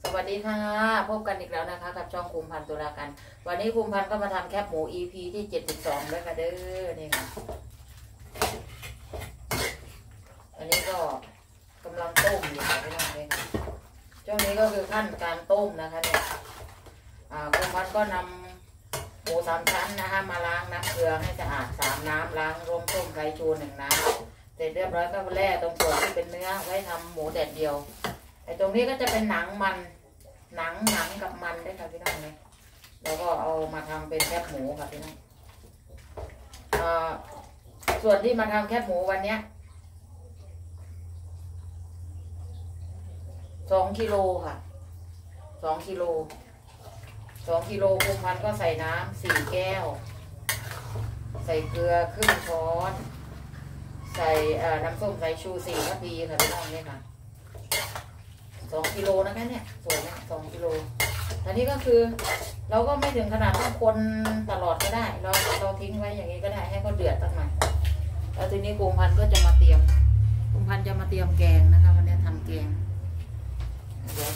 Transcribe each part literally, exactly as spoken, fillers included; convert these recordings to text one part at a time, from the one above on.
สวัสดีค่ะพบกันอีกแล้วนะคะกับช่องภูมิพันธ์ตุลาการวันนี้ภูมิพันธ์ก็มาทำแคบหมู อี พี ที่เจ็ดสิบสองแล้วค่ะเด้อนี่ค่ะอันนี้ก็กำลังต้มอยู่ค่ะพี่น้องเลยช่วงนี้ก็คือขั้นการต้มนะคะเนี่ยภูมิพันธ์ก็นำหมูสามชั้นนะคะมาล้างน้ำเกลือให้สะอาดสามน้ำล้างรวมต้มไก่ชูหนึ่งน้ำเสร็จเรียบร้อยก็แล่ตรงส่วนที่เป็นเนื้อไว้ทำหมูแดดเดียวไอ้ตรงนี้ก็จะเป็นหนังมันหนังหนังกับมันได้ค่ะพี่น้องเนี่ยแล้วก็เอามาทำเป็นแคบหมูค่ะพี่น้องส่วนที่มาทำแคบหมูวันเนี้ยสองกิโลค่ะสองกิโลสองกิโลภูมิพันธ์ก็ใส่น้ำสี่แก้วใส่เกลือครึ่งช้อนใส่น้ำส้มสายชูสี่ทัพพีค่ะพี่น้องเนี่ยค่ะสองกิโลนะคะเนี่ยสวยนะสองกิโลอันนี้ก็คือเราก็ไม่ถึงขนาดต้องคนตลอดก็ได้เราเราทิ้งไว้อย่างนี้ก็ได้ให้เขาเดือดสักหน่อยแล้วทีนี้ภูมิพันธ์ก็จะมาเตรียมภูมิพันธ์จะมาเตรียมแกงนะคะวันนี้ทำแกงเดี๋ยว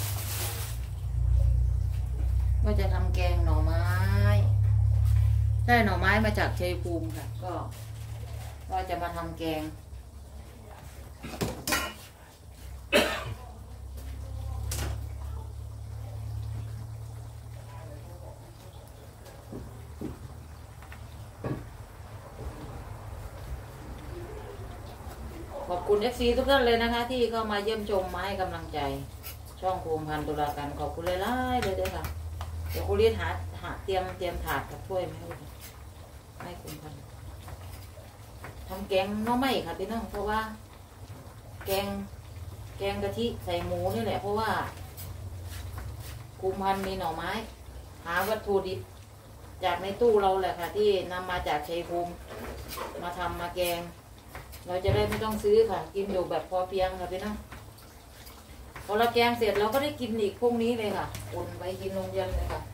ก็จะทำแกงหน่อไม้ได้หน่อไม้มาจากชัยภูมิค่ะก็ก็จะมาทำแกงขอบคุณ เอฟ ซี ทุกท่านเลยนะคะที่เข้ามาเยี่ยมชมมาให้กำลังใจช่องภูมิพันธ์ตุลาการขอบคุณเลยล่ะเลยด้วยค่ะเดี๋ยวคุณเรียนหาหาเตรียมเตรียมถาดกับถ้วยมาให้ให้คุณพันธ์ทำแกงน้องไม่ค่ะพี่น้องเพราะว่าแกงแกงกะทิใส่หมูนี่แหละเพราะว่าภูมิพันธ์มีหน่อไม้หาวัตถุดิบจากในตู้เราแหละค่ะที่นำมาจากชัยภูมิมาทำมาแกงเราจะได้ไม่ต้องซื้อค่ะกินอยู่แบบพอเพียงค่ะพี่น้องพอเราแกงเสร็จเราก็ได้กินอีกพวกนี้เลยค่ะอุ่นไปกินลงเย็นเลยค่ะ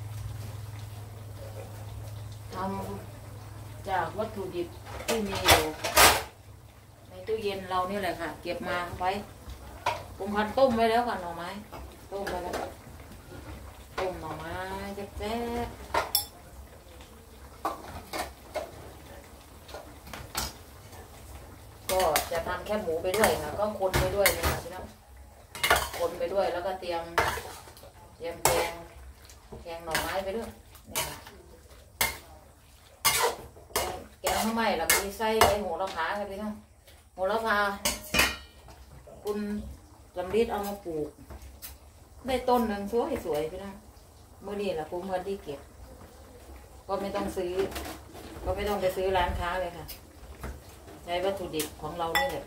ทำจากวัตถุดิบที่มีอยู่ในตู้เย็นเรานี่แหละค่ะเก็บมาไว้ภูมิพันธ์ต้มไว้แล้วค่ะหน่อไม้ต้มไว้แล้วต้มหน่อไม้แซ่บก็จะทำแค่หมูไปด้วยค่ะก็คนไปด้วยเลยค่ะพี่น้องคนไปด้วยแล้วก็เตรียมเตรียมแกงแกงหน่อไม้ไปด้วยนี่ค่ะแกงข้าวไหม้แล้วมีไส้ใบโหระพาค่ะพี่น้องโหระพาคุณลำริดเอามาปลูกได้ต้นหนึ่งสวยสวยพี่น้องเมื่อนี้แหละภูมิพันธ์ที่เก็บก็ไม่ต้องซื้อก็ไม่ต้องไปซื้อร้านค้าเลยค่ะใช้วัตถุดิบของเรานี่แหละ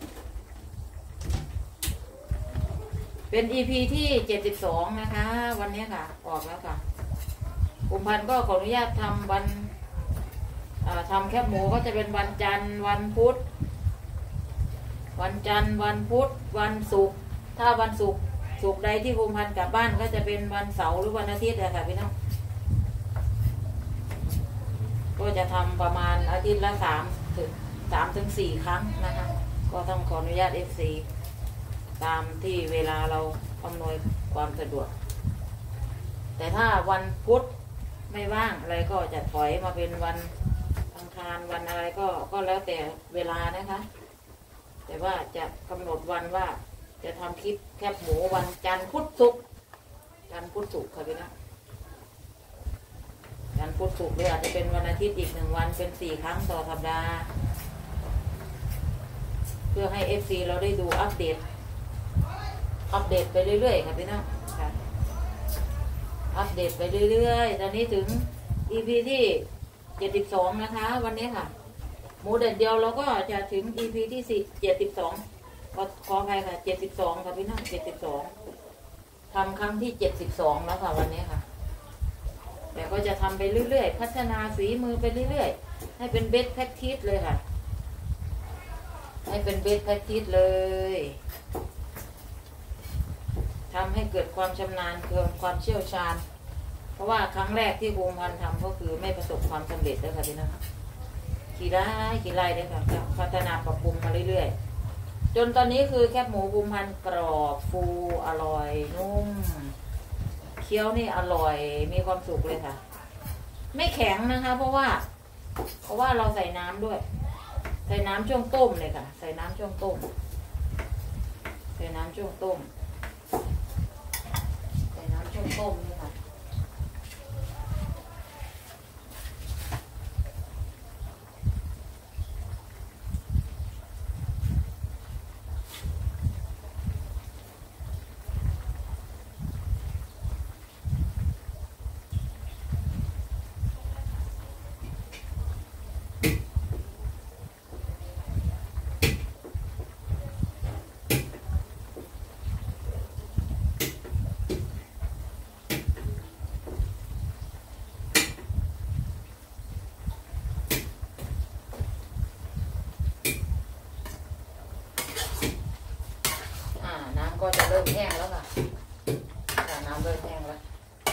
เป็น อี พี ที่เจ็ดสิบสองนะคะวันนี้ค่ะออกแล้วค่ะภูมิพันธ์ก็ขออนุญาตทำวันทำแคบหมูก็จะเป็นวันจันทร์วันพุธวันจันทร์วันพุธวันศุกร์ถ้าวันศุกร์ศุกร์ใดที่ภูมิพันธ์กลับบ้านก็จะเป็นวันเสาร์หรือวันอาทิตย์ค่ะพี่น้องก็จะทำประมาณอาทิตย์ละสามถึงสามถึงสี่ครั้งนะคะก็ต้องขออนุญาต เอฟ ซี ตามที่เวลาเราอำนวยความสะดวกแต่ถ้าวันพุธไม่ว่างอะไรก็จะถอยมาเป็นวันอังคารวันอะไรก็ก็แล้วแต่เวลานะคะแต่ว่าจะกำหนดวันว่าจะทำคลิปแคบหมูวันจันทร์พุธศุกร์จันทร์พุธศุกร์ค่ะพี่นะจันทร์พุธศุกร์หรืออาจจะเป็นวันอาทิตย์อีกหนึ่งวันเป็นสี่ครั้งต่อสัปดาห์เพื่อให้ เอฟ ซี เราได้ดูอัปเดตอัปเดตไปเรื่อยๆค่ะพี่น้องค่ะอัปเดตไปเรื่อยๆตอนนี้ถึง อี พี ที่เจ็ดสิบสองนะคะวันนี้ค่ะหมูเด็ดเดียวเราก็จะถึง อี พี ที่สี่เจ็ดสิบสองขอขอใครค่ะเจ็ดสิบสองค่ะพี่น้องเจ็ดสิบสองทำครั้งที่เจ็ดสิบสองแล้วค่ะวันนี้ค่ะแต่ก็จะทำไปเรื่อยๆพัฒนาฝีมือไปเรื่อยๆให้เป็นเบสแพคทิสเลยค่ะให้เป็นเบสแพคทิสเลยทำให้เกิดความชำนาญเกิดความเชี่ยวชาญเพราะว่าครั้งแรกที่ภูมิพันธ์ทำก็คือไม่ประสบความสำเร็จเลยค่ะพี่น้องกี่ไร่กี่ไร่เลยค่ะพัฒนาปรับปรุงมาเรื่อยๆจนตอนนี้คือแคบหมูภูมิพันธ์กรอบฟูอร่อยนุ่มเคี้ยวนี่อร่อยมีความสุขเลยค่ะไม่แข็งนะคะ เพราะว่า เพราะว่าเราใส่น้ำด้วยใส่น้ำช่วงต้มเลยค่ะใส่น้ำช่วงต้มใส่น้ำช่วงต้มใส่น้ำช่วงต้มนี่ค่ะก็จะเริ่มแห้งแล้วค่ะน้ำเริ่มแห้งแล้ว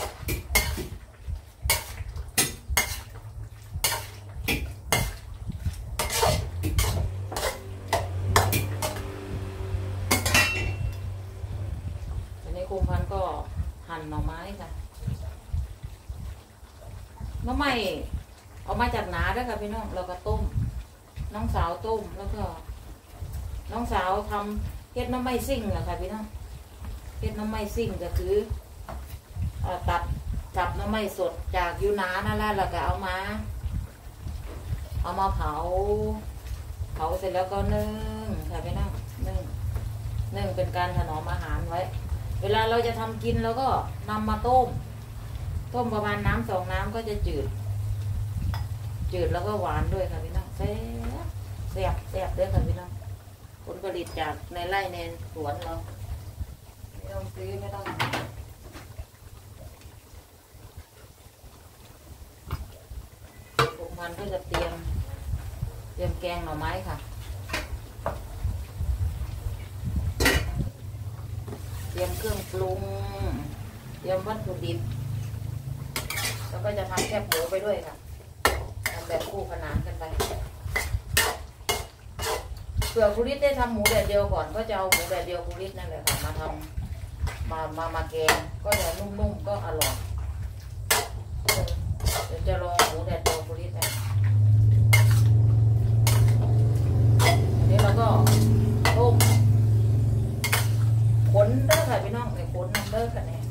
ทีนี้คุมพันก็หั่นหน่อไม้ค่ะหน่อไม้เอามาจากหนาด้วยค่ะพี่น้องเราก็ต้มน้องสาวต้มแล้วก็น้องสาวทำเฮ็ดน้ำไม้ซิ่งอะค่ะพี่น้องเฮ็ดน้ำไม้ซิ่งก็คือตัดจับน้ำไม้สดจากยูนานั่นแหละแล้วก็เอามาเอามาเผาเผาเสร็จแล้วก็นึ่งค่ะพี่น้องนึ่งนึ่งเป็นการถนอมอาหารไว้เวลาเราจะทำกินแล้วก็นำมาต้มต้มประมาณน้ำสองน้ำก็จะจืดจืดแล้วก็หวานด้วยค่ะพี่น้องแซ่บแซ่บแซ่บด้วยค่ะพี่น้องผลผลิตจากในไร่ในสวนเราไม่ต้องซื้อไม่ต้องผมพันก็จะเตรียมเตรียมแกงหน่อไม้ค่ะเตรียมเครื่องปรุงเตรียมวัตถุดิบแล้วก็จะทำแคบหมูไปด้วยค่ะทำแบบคู่ขนานกันไปเผื่อครูฤทธิ์ได้ทำหมูแดดเดียวก่อนก็จะเอาหมูแดดเดียวครูฤทธิ์นั่นแหละค่ะมาทำมามามาแกงก็จะนุ่มๆก็อร่อยเดี๋ยวจะลองหมูแดดเดียวครูฤทธิ์นะนี่เราก็ต้มขนเด้อค่ะพี่น้องเลยขนน้ำเด้อกันแน่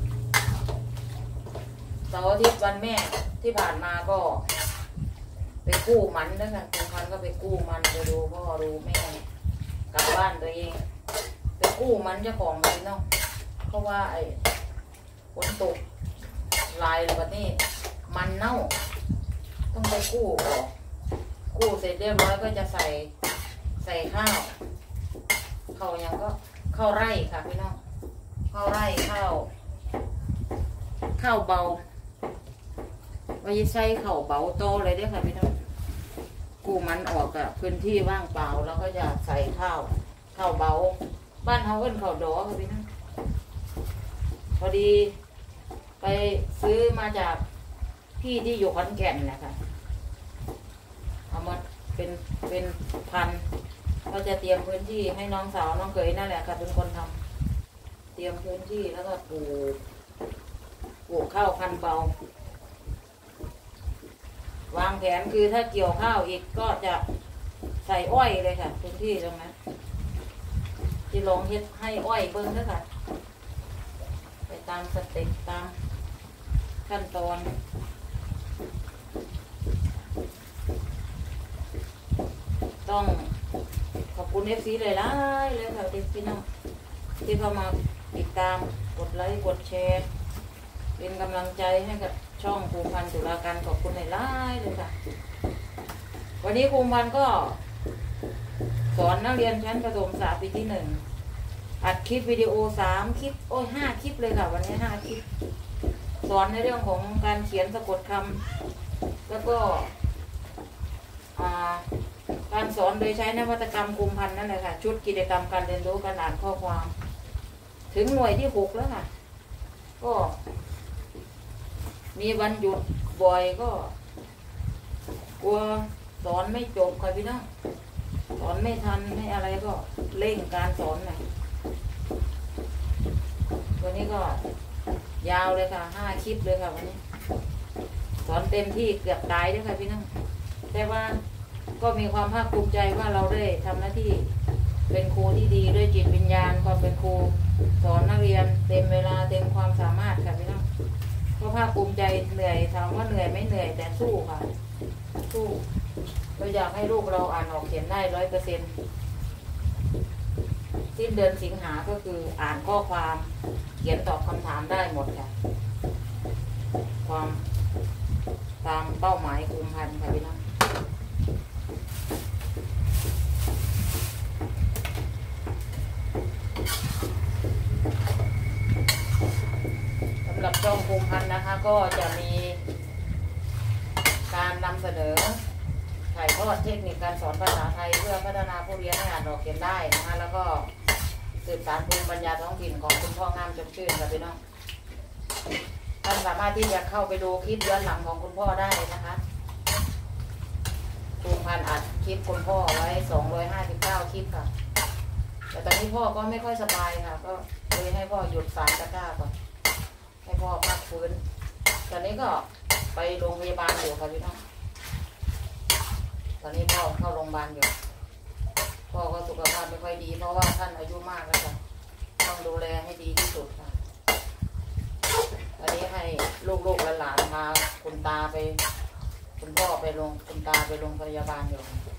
เสาร์อาทิตย์วันแม่ที่ผ่านมาก็ไปกู้มันเด้อค่ะคุณพันก็ไปกู้มันไปดูพ่อดูแม่กลับบ้านตัวเองไปกู้มันเจ้าของเลยเนาะเพราะว่าไอ้ฝนตกลายแบบนี้มันเน่าต้องไปกู้ออกกู้เสร็จเรียบร้อยก็จะใส่ใส่ข้าวข้าวยังก็ข้าวไร่ค่ะพี่น้องข้าวไร่ข้าวข้าวเบาไว้ใส่ข้าวเบาโตเลยด้วยค่ะพี่น้องกู้มันออกกับพื้นที่ว่างเปล่าแล้วก็จะใส่ข้าวข้าวเบาบ้านเขาเอิ้นข้าวดอค่ะพี่น้องพอดีไปซื้อมาจากพี่ที่อยู่ขอนแก่นแหละค่ะเอามาเป็นเป็นพันก็จะเตรียมพื้นที่ให้น้องสาวน้องเขยนั่นแหละค่ะเป็นคนทำเตรียมพื้นที่แล้วก็ปลูกปลูกข้าวพันเบาวางแผนคือถ้าเกี่ยวข้าวอีกก็จะใส่อ้อยเลยค่ะพื้นที่ตรงนั้นที่ลงเฮ็ดให้อ้อยเบิ้งด้วยค่ะไปตามสเต็ปตามขั้นตอนต้องขอบคุณเอฟซีเลยล่ะเลยค่ะพี่น้องที่เข้ามาติดตามกดไลค์กดแชร์เป็นกำลังใจให้กับช่องภูมิพันธ์ตุลาการขอบคุณหลายๆเลยค่ะวันนี้ภูมิพันธ์ก็สอนนักเรียนชั้นประถมศึกษาปีที่หนึ่งอัดคลิปวิดีโอสามคลิปโอ้ยห้าคลิปเลยค่ะวันนี้ห้าคลิปสอนในเรื่องของการเขียนสะกดคำแล้วก็การสอนโดยใช้นวัตกรรมภูมิพันธ์นั่นแหละค่ะชุดกิจกรรมการเรียนรู้การอ่านข้อความถึงหน่วยที่หกแล้วค่ะก็มีวันหยุดบ่อยก็กลัวสอนไม่จบค่ะพี่น้องสอนไม่ทันไม่อะไรก็เร่งการสอนหน่อยวันนี้ก็ยาวเลยค่ะห้าคลิปเลยค่ะวันนี้สอนเต็มที่เกือบตายด้วยค่ะพี่น้องแต่ว่าก็มีความภาคภูมิใจว่าเราได้ทำหน้าที่เป็นครูที่ดีด้วยจิตวิญญาณความเป็นครูสอนนักเรียนเต็มเวลาเต็มความสามารถค่ะพี่น้องก็ภาคภูมิใจเหนื่อยถามว่าเหนื่อยไม่เหนื่อยแต่สู้ค่ะสู้เราอยากให้ลูกเราอ่านออกเขียนได้ร้อยเปอร์เซ็นต์สิ้นเดือนสิงหาก็คืออ่านข้อความเขียนตอบคำถามได้หมดค่ะความตามเป้าหมายคุมพันค่ะพี่น้องสำหรับช่องคุมพันนะคะก็จะมีการนำเสนอถ่ายทอดเทคนิคการสอนภาษาไทยเพื่อพัฒนาผู้เรียนให้อ่านออกเขียนได้นะคะแล้วก็สืบสานภูมิปัญญาท้องถิ่นของคุณพ่องามจบชื่นค่ะพี่น้องท่านสามารถที่จะเข้าไปดูคลิปย้อนหลังของคุณพ่อได้นะคะคุมพันอัดคลิปคุณพ่อไว้สองร้อยห้าสิบเก้าคลิปค่ะแต่ตอนนี้พ่อก็ไม่ค่อยสบายค่ะก็เลยให้พ่อหยุดสายตะกร้าก่อนให้พ่อพักฟื้นตอนนี้ก็ไปโรงพยาบาลอยู่ค่ะพี่น้องตอนนี้พ่อเข้าโรงพยาบาลอยู่พ่อก็สุขภาพไม่ค่อยดีเพราะว่าท่านอายุมากแล้วค่ะต้องดูแลให้ดีที่สุดค่ะตอนนี้ให้ลูกๆหลานๆพาคุณตาไปคุณพ่อไปโรงคุณตาไปโรงพยาบาลอยู่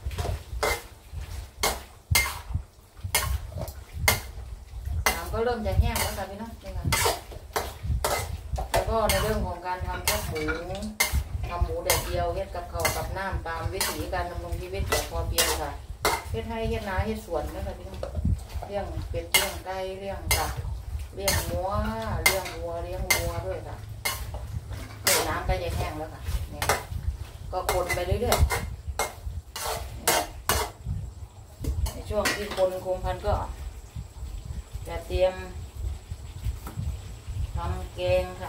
น้ำก็เริ่มจะแห้งแล้วค่ะพี่น้องนี่ค่ะแล้วก็ในเรื่องของการทำแคบหมูทำหมูแดดเดียวเฮ็ดกับข้าวกับน้ำตามวิถีการดำรงชีวิตแบบพอเพียงค่ะเฮ็ดให้เฮ็ดนาเฮ็ดสวนนะคะพี่น้องเลี้ยงเป็ดเลี้ยงไก่เลี้ยงสัตว์เลี้ยงหมูเลี้ยงวัวเลี้ยงวัวด้วยค่ะเดี๋ยวน้ำก็จะแห้งแล้วค่ะเนี่ยก็คนไปเรื่อยๆในช่วงที่คนคุมพันก็จะเตรียมทำแกงค่ะ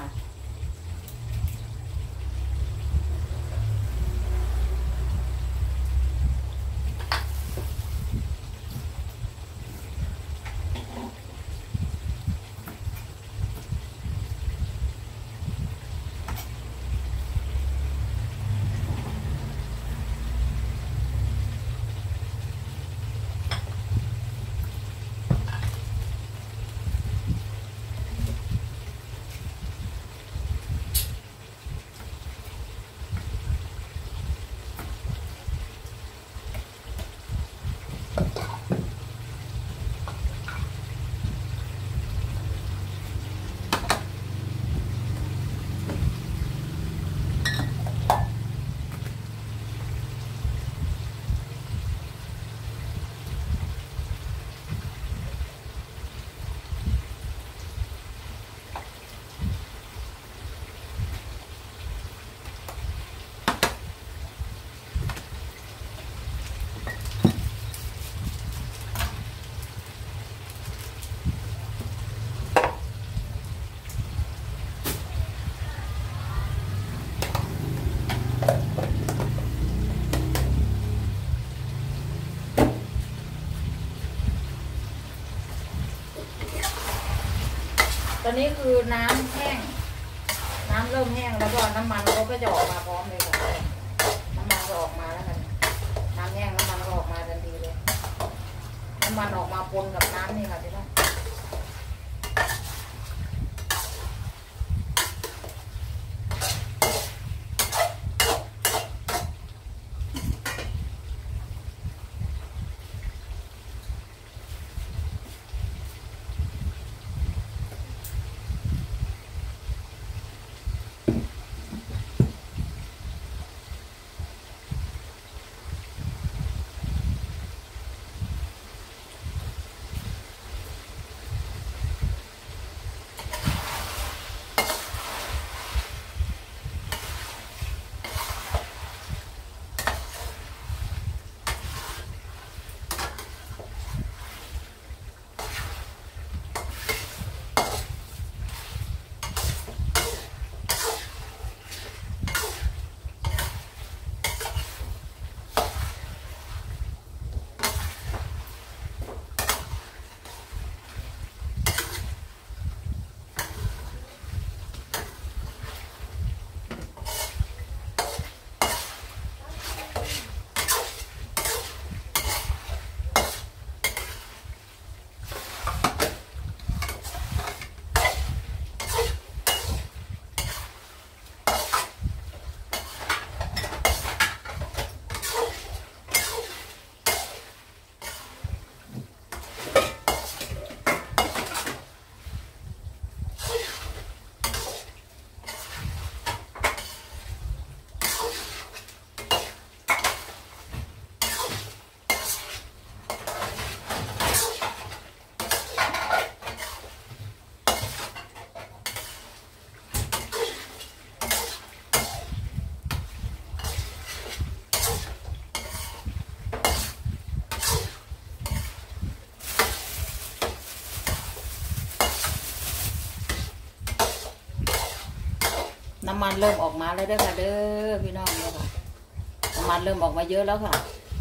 ตอนนี้คือน้ำแห้งน้ำเริ่มแห้งแล้วก็น้ำมันเขาก็จะออกมาพร้อมเลยค่ะน้ำมันก็ออกมาแล้วกันน้ำแห้งน้ำมันก็ออกมาทันทีเลยน้ำมันออกมาปนกับน้ำนี่ค่ะพี่น้องน้ำมันเริ่มออกมาแล้วเด้อค่ะเด้อพี่น้องเลยค่ะน้ำมันเริ่มออกมาเยอะแล้วค่ะ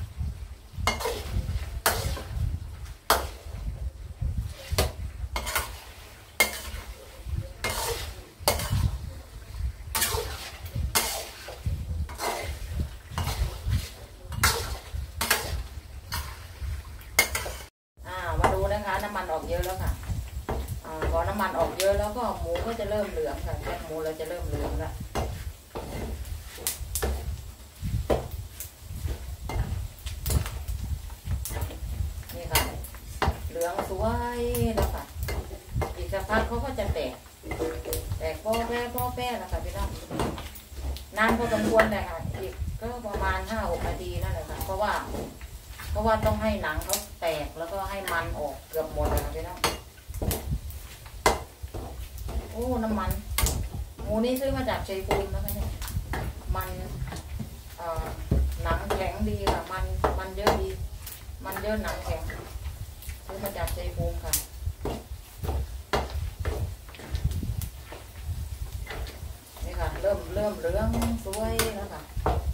มาดูนะคะน้ำมันออกเยอะแล้วค่ะพอน้ำมันออกเยอะแล้วก็หมูก็จะเริ่มเหลืองค่ะแคบหมูเราจะเริ่มเหลืองแล้วนี่ค่ะเหลืองสวยแล้วค่ะอีกสักพักเขาก็จะแตกแตกป้อแป้ป้อแป้แล้วค่ะพี่น้องนานพอสมควรเลยค่ะอีกก็ประมาณห้าหกนาทีนั่นแหละค่ะเพราะว่าเพราะว่าต้องให้หนังเขาแตกแล้วก็ให้มันออกเกือบหมดเลยค่ะพี่น้องโอ้น้ำมันหมูนี่ซื้อมาจากชัยภูมินะคะเนี่ยมันเอ่อหนังแข็งดีค่ะมันมันเยอะดีมันเยอะหนังแข็งซื้อมาจากชัยภูมิค่ะนี่ค่ะเริ่มเริ่มเหลืองสวยแล้วค่ะ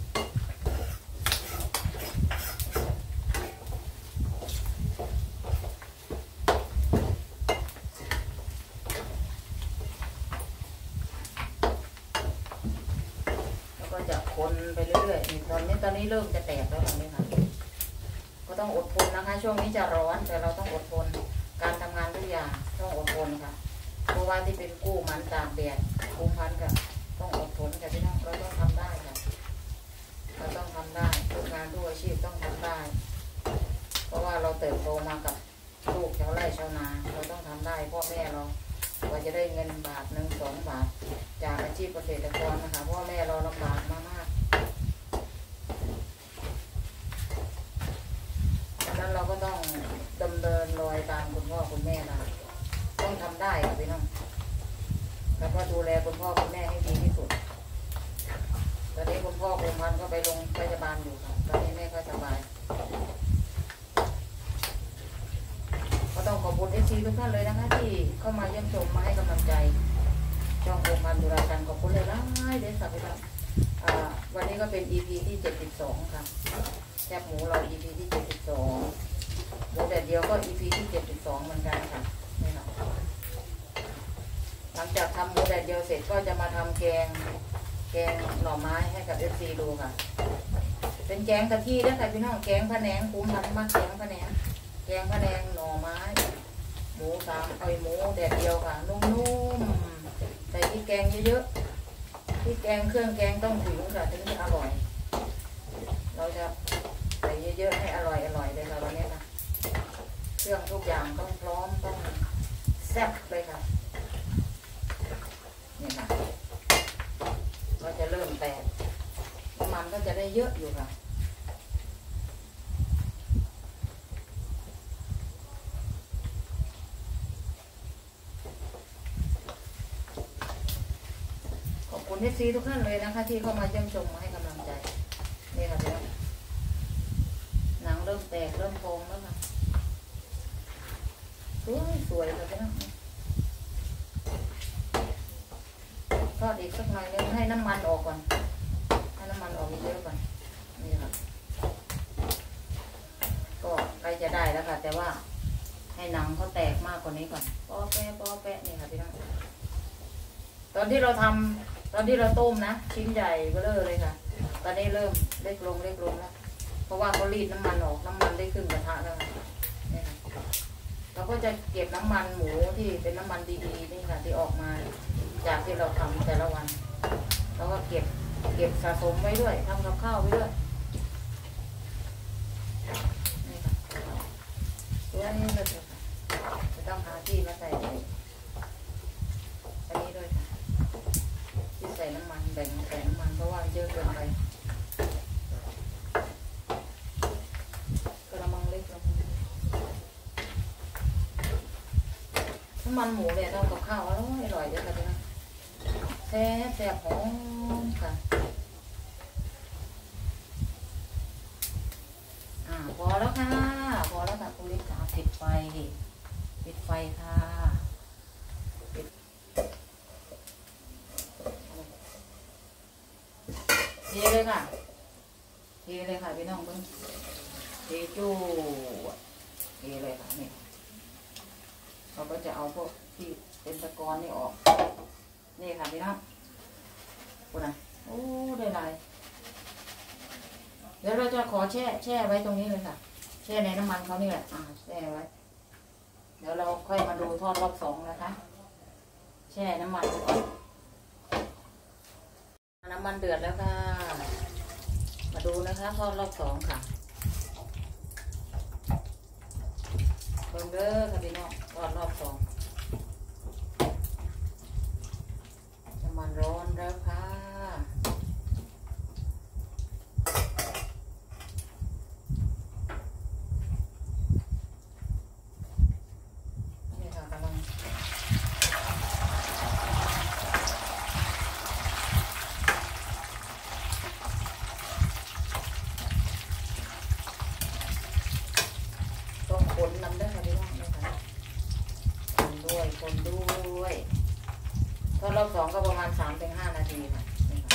จะคนไปเรื่อยๆตอนนี้ตอนนี้เริ่มจะแตกแล้วตอนนี้ค่ะก็ต้องอดทนนะคะช่วงนี้จะร้อนแต่เราต้องอดทนการทำงานทุกอย่างต้องอดทนค่ะเพราะว่าที่เป็นกู้มันตากแดดคุ้มพันกับต้องอดทนค่ะพี่น้องเราต้องทำได้ค่ะเราต้องทำได้ทุกงานทุกอาชีพต้องทำได้เพราะว่าเราเติบโตมากับลูกชาวไร่ชาวนาเราต้องทำได้พ่อแม่เรากว่าจะได้เงินบาทหนึ่งสองบาทจากอาชีพเกษตรกรนะคะพ่อแม่เราลำบากมากๆดังนั้นเราก็ต้องดำเนินรอยตามคุณพ่อคุณแม่เราต้องทำได้ค่ะพี่น้องแล้วก็ดูแลคุณพ่อคุณแม่ให้ดีที่สุดตอนนี้คุณพ่อคุณพันก็ไปโรงพยาบาลอยู่ค่ะตอนนี้แม่ก็สบายก็ต้องขอบคุณเอฟซีทุกท่านเลยนะคะที่เข้ามาเยี่ยมชมมาให้กำลังใจช่องโครงการดูแลกันขอบคุณเลยนะเดชสักดิ์ครับวันนี้ก็เป็น อี พี ที่เจ็ดสิบสองค่ะแคบหมูเรา อี พี ที่เจ็ดสิบสองหมูแดดเดียวก็ อี พี ที่เจ็ดสิบสองเหมือนกันค่ะนี่ค่ะหลังจากทำหมูแดดเดียวเสร็จก็จะมาทำแกงแกงหน่อไม้ให้กับเอฟซีดูค่ะเป็นแกงกะทิด้วยค่ะพี่น้องแกงพะแนงคุ้มมันมากแกงพะแนงแกงพะแนงหน่อไม้หมูสามไอหมูแดดเดียวค่ะนุ่มๆใส่พริกแกงเยอะๆพริกแกงเครื่องแกงต้องถึงค่ะถึงจะอร่อยเราจะใส่เยอะๆให้อร่อยอร่อยเลยค่ะวันนี้นะเครื่องทุกอย่างต้องพร้อมต้องแซ่บเลยค่ะนี่ค่ะก็จะเริ่มแตกน้ำมันก็จะได้เยอะอยู่ค่ะขอบคุณเอฟซีทุกท่านเลยนะคะที่เข้ามาเยี่ยมชมมาให้กำลังใจนี่ค่ะพี่น้องหนังเริ่มแตกเริ่มพองแล้วค่ะสวยสวยค่ะพี่น้องทอดอีกสักหน่อยนึงให้น้ำมันออกก่อนให้น้ำมันออกเยอะก่อนนี่ค่ะก็ใกล้จะได้แล้วค่ะแต่ว่าให้หนังเขาแตกมากกว่านี้ก่อนป้อแปะป้อแปะนี่ค่ะพี่น้องตอนที่เราทำตอนที่เราต้มนะชิ้นใหญ่เบ้อเลยค่ะตอนนี้เริ่มเล็กลงเล็กลงแล้วเพราะว่าเขารีดน้ำมันออกน้ำมันได้ขึ้นกระทะแล้วนี่ค่ะเราก็จะเก็บน้ำมันหมูที่เป็นน้ำมันดีๆนี่ค่ะที่ออกมาจากที่เราทำแต่ละวันเราก็เก็บเก็บสะสมไว้ด้วยทำกับข้าวไว้ด้วยนี่ค่ะตัวนี้เลยค่ะจะต้องหาที่มาใส่อันนี้ด้วยค่ะที่ใส่น้ำมันแบ่งใส่น้ำมันเพราะว่าเยอะเกินไปกระมังเล็กลงน้ำมันหมูเนี่ยทำกับข้าวอร่อยอร่อยเยอะเลยนะแซ่บแซ่บหอมค่ะอ่าพอแล้วค่ะพอแล้วค่ะคุณลิศค่ะปิดไฟปิดไฟค่ะปิดเทเลยค่ะเทเลยค่ะพี่น้องเพิ่งเทจู้เทเลยค่ะนี่เราก็จะเอาพวกที่เป็นตะกอนนี่ออกนี่ค่ะพี่น้องกูนะโอ้ได้หลายเดี๋ยวเราจะขอแช่แช่ไว้ตรงนี้เลยค่ะแช่ในน้ำมันเขานี่แหละอ่าแช่ไว้เดี๋ยวเราค่อยมาดูทอดรอบสองนะคะแช่น้ำมันก่อนน้ำมันเดือดแล้วค่ะมาดูนะคะทอดรอบสองค่ะเบิ่งเด้อค่ะพี่น้องทอดรอบสองน้ำมันร้อนแล้วค่ะนี่ค่ะกำลังต้องคนนำได้ค่ะพี่น้องนี่ค่ะคนด้วยคนด้วยทอดรอบสองก็ประมาณสามถึงห้านาทีค่ะนี่ค่ะ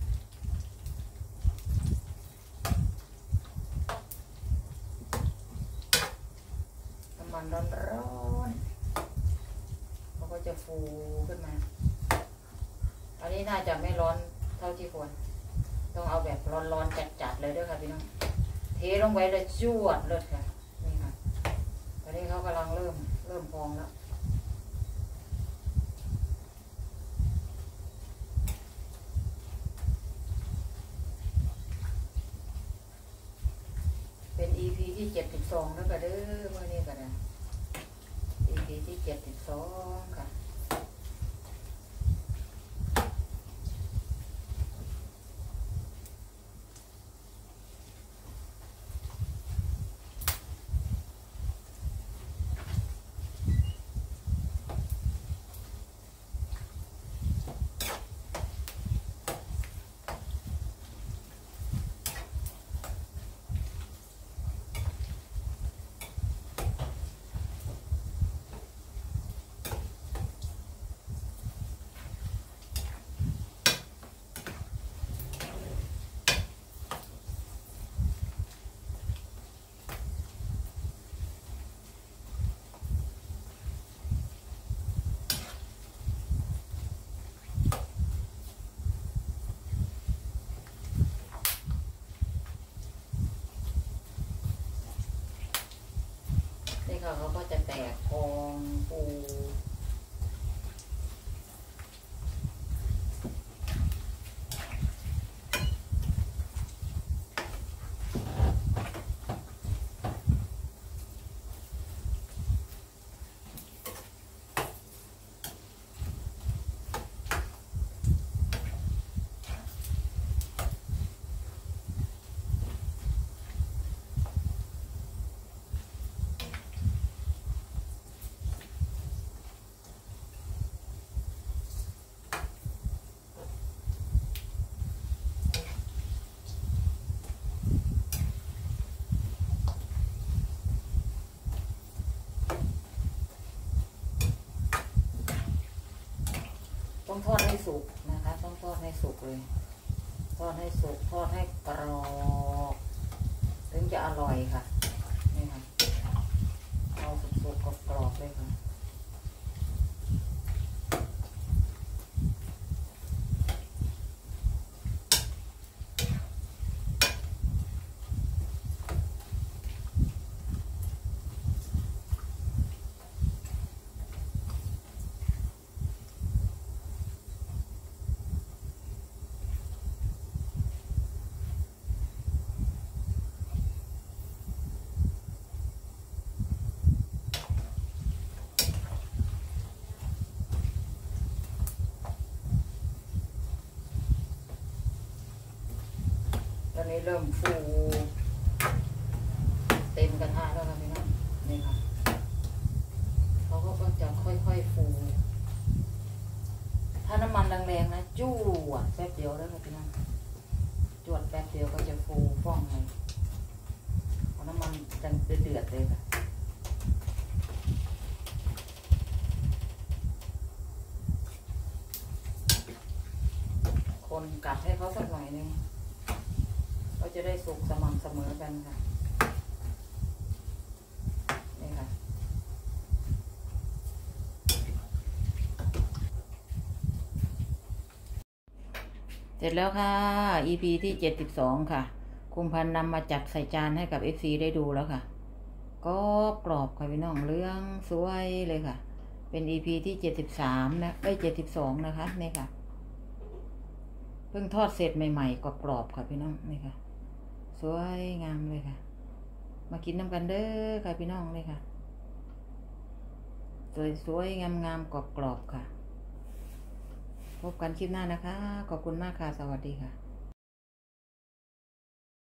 น้ำมันร้อนๆเขาก็จะฟูขึ้นมาอันนี้น่าจะไม่ร้อนเท่าที่ควรต้องเอาแบบร้อนๆจัดๆเลยด้วยค่ะพี่น้องเทลงไปเลยจวดเลยค่ะนี่ค่ะตอนนี้เขากำลังเริ่มเริ่มพองแล้วเป็น อี พี ที่เจ็ดสิบสองแล้วก็เด้อเมื่อนี้ก็นะ อี พี ที่เจ็ดสิบสองค่ะนี่ค่ะเขาก็จะแตกกองปูต้องทอดให้สุกนะคะต้องทอดให้สุกเลยทอดให้สุกทอดให้กรอบถึงจะอร่อยค่ะนี่ค่ะเอาสุกๆกรอบๆเลยค่ะตอนนี้เริ่มฟูเต็มกระทะแล้วค่ะพี่น้องนี่ค่ะเขาก็จะค่อยๆฟูถ้าน้ำมันแรงๆนะจู้แป๊บเดียวแล้วค่ะพี่น้องจวดแป๊บเดียวก็จะฟูฟ่องเลยเอาน้ำมันดังเดือดเลยค่ะคนกัดให้เขาสักหน่อยนึงจะได้สุกสม่ำเสมอกันค่ะนี่ค่ะเสร็จแล้วค่ะ อี พี ที่เจ็ดสิบสองค่ะคุมพันนำมาจัดใส่จานให้กับ เอฟ ซี ได้ดูแล้วค่ะก็กรอบค่ะพี่น้องเรื่องสวยเลยค่ะเป็น อี พี ที่เจ็ดสิบสามนะเอ้ยเจ็ดสิบสองนะคะนี่ค่ะเพิ่งทอดเสร็จใหม่ๆกรอบๆค่ะพี่น้องนี่ค่ะสวยงามเลยค่ะมากินน้ำกันเด้อค่ะพี่น้องเลยค่ะสวยๆงามๆกรอบๆค่ะพบกันคลิปหน้านะคะขอบคุณมากค่ะสวัสดีค่ะ